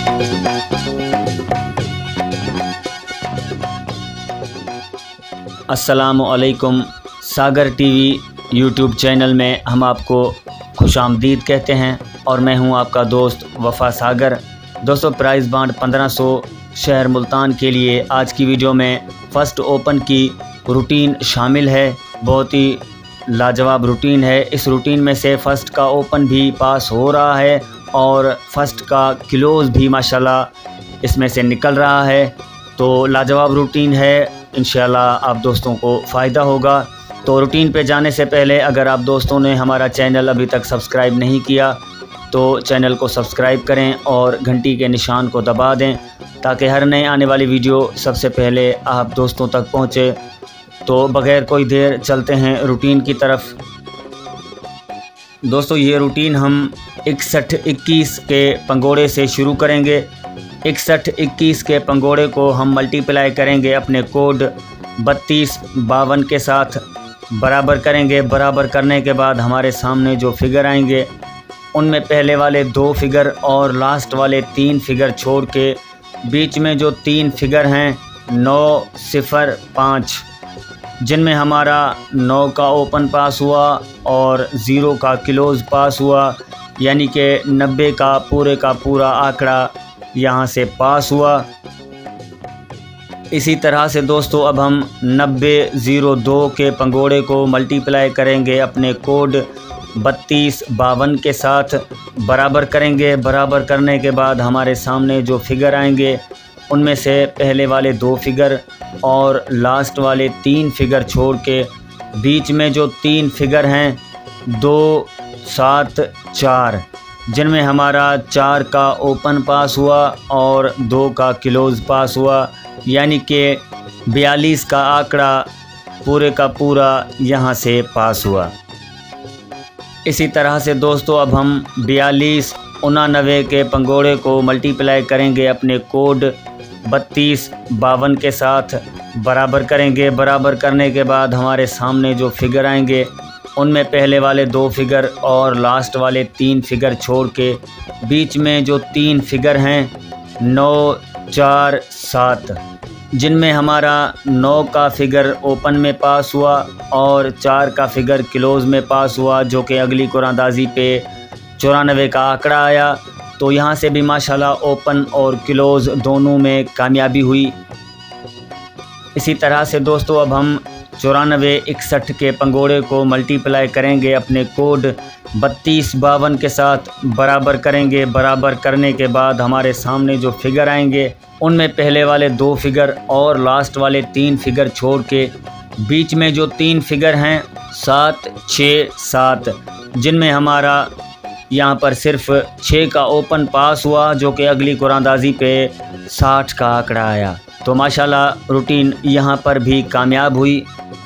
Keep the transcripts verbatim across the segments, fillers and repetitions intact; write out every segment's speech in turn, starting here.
अस्सलामुअलैकुम। सागर TV YouTube channel में हम आपको खुशामदीद कहते हैं और मैं हूं आपका दोस्त वफ़ा सागर। दोस्तों, प्राइज़ बांड पंद्रह सौ शहर मुल्तान के लिए आज की वीडियो में फ़र्स्ट ओपन की रूटीन शामिल है। बहुत ही लाजवाब रूटीन है। इस रूटीन में से फ़र्स्ट का ओपन भी पास हो रहा है और फ़र्स्ट का क्लोज़ भी माशाल्लाह इसमें से निकल रहा है। तो लाजवाब रूटीन है, इंशाल्लाह आप दोस्तों को फ़ायदा होगा। तो रूटीन पे जाने से पहले अगर आप दोस्तों ने हमारा चैनल अभी तक सब्सक्राइब नहीं किया तो चैनल को सब्सक्राइब करें और घंटी के निशान को दबा दें ताकि हर नए आने वाली वीडियो सबसे पहले आप दोस्तों तक पहुंचे। तो बग़ैर कोई देर चलते हैं रूटीन की तरफ। दोस्तों, ये रूटीन हम इकसठ इक्कीस के पंगोड़े से शुरू करेंगे। इकसठ इक्कीस के पंगोड़े को हम मल्टीप्लाई करेंगे अपने कोड बत्तीस बावन के साथ, बराबर करेंगे। बराबर करने के बाद हमारे सामने जो फिगर आएंगे उनमें पहले वाले दो फिगर और लास्ट वाले तीन फिगर छोड़ के बीच में जो तीन फिगर हैं नौ सिफर पाँच, जिनमें हमारा नौ का ओपन पास हुआ और ज़ीरो का क्लोज़ पास हुआ, यानी कि नब्बे का पूरे का पूरा आंकड़ा यहाँ से पास हुआ। इसी तरह से दोस्तों अब हम नब्बे ज़ीरो दो के पंगोड़े को मल्टीप्लाई करेंगे अपने कोड बत्तीस बावन के साथ, बराबर करेंगे। बराबर करने के बाद हमारे सामने जो फिगर आएंगे उनमें से पहले वाले दो फिगर और लास्ट वाले तीन फिगर छोड़ के बीच में जो तीन फिगर हैं दो सात चार, जिनमें हमारा चार का ओपन पास हुआ और दो का क्लोज़ पास हुआ, यानी कि बयालीस का आंकड़ा पूरे का पूरा यहाँ से पास हुआ। इसी तरह से दोस्तों अब हम बयालीस उनानवे के पंगोड़े को मल्टीप्लाई करेंगे अपने कोड बत्तीस बावन के साथ, बराबर करेंगे। बराबर करने के बाद हमारे सामने जो फिगर आएंगे उनमें पहले वाले दो फिगर और लास्ट वाले तीन फिगर छोड़ के बीच में जो तीन फिगर हैं नौ चार सात, जिनमें हमारा नौ का फिगर ओपन में पास हुआ और चार का फिगर क्लोज़ में पास हुआ, जो कि अगली कुरानदाजी पे चौरानवे का आंकड़ा आया। तो यहाँ से भी माशाल्लाह ओपन और क्लोज़ दोनों में कामयाबी हुई। इसी तरह से दोस्तों अब हम चौरानवे इकसठ के पंगोड़े को मल्टीप्लाई करेंगे अपने कोड बत्तीस बावन के साथ, बराबर करेंगे। बराबर करने के बाद हमारे सामने जो फिगर आएंगे उनमें पहले वाले दो फिगर और लास्ट वाले तीन फिगर छोड़ के बीच में जो तीन फिगर हैं सात छः सात, जिनमें हमारा यहाँ पर सिर्फ छः का ओपन पास हुआ, जो कि अगली कुरानदाजी पे साठ का आंकड़ा आया। तो माशाल्लाह रूटीन यहाँ पर भी कामयाब हुई।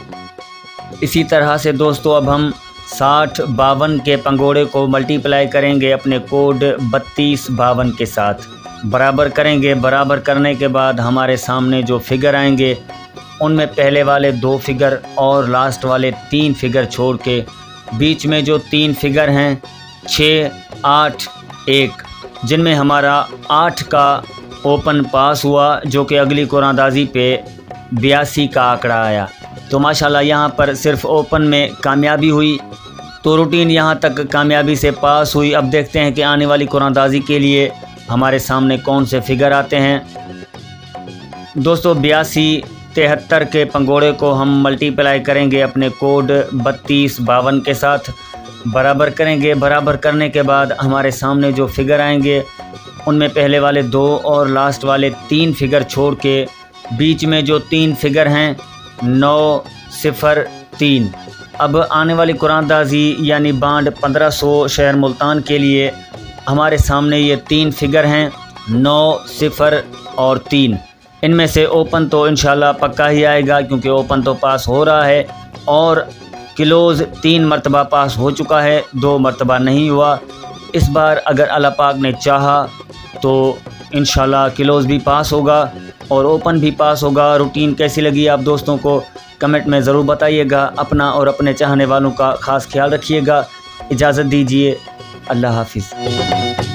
इसी तरह से दोस्तों अब हम साठ बावन के पंगोड़े को मल्टीप्लाई करेंगे अपने कोड बत्तीस बावन के साथ, बराबर करेंगे। बराबर करने के बाद हमारे सामने जो फिगर आएंगे उनमें पहले वाले दो फिगर और लास्ट वाले तीन फिगर छोड़ के बीच में जो तीन फिगर हैं छः आठ एक, जिनमें हमारा आठ का ओपन पास हुआ, जो कि अगली कुरानदाजी पे बयासी का आंकड़ा आया। तो माशाल्लाह यहाँ पर सिर्फ ओपन में कामयाबी हुई। तो रूटीन यहाँ तक कामयाबी से पास हुई। अब देखते हैं कि आने वाली कुरानदाजी के लिए हमारे सामने कौन से फिगर आते हैं। दोस्तों, बयासी तिहत्तर के पंगोड़े को हम मल्टीप्लाई करेंगे अपने कोड बत्तीस बावन के साथ, बराबर करेंगे। बराबर करने के बाद हमारे सामने जो फिगर आएंगे उनमें पहले वाले दो और लास्ट वाले तीन फिगर छोड़ के बीच में जो तीन फिगर हैं नौ सिफर तीन। अब आने वाली कुरानदाजी यानी बांड पंद्रह सौ शहर मुल्तान के लिए हमारे सामने ये तीन फिगर हैं नौ सिफर और तीन। इनमें से ओपन तो इंशाल्लाह पक्का ही आएगा, क्योंकि ओपन तो पास हो रहा है और क्लोज़ तीन मरतबा पास हो चुका है, दो मरतबा नहीं हुआ। इस बार अगर अल्लाह पाक ने चाहा तो इंशाल्लाह क्लोज़ भी पास होगा और ओपन भी पास होगा। रूटीन कैसी लगी आप दोस्तों को कमेंट में ज़रूर बताइएगा। अपना और अपने चाहने वालों का ख़ास ख्याल रखिएगा। इजाज़त दीजिए, अल्लाह हाफिज़।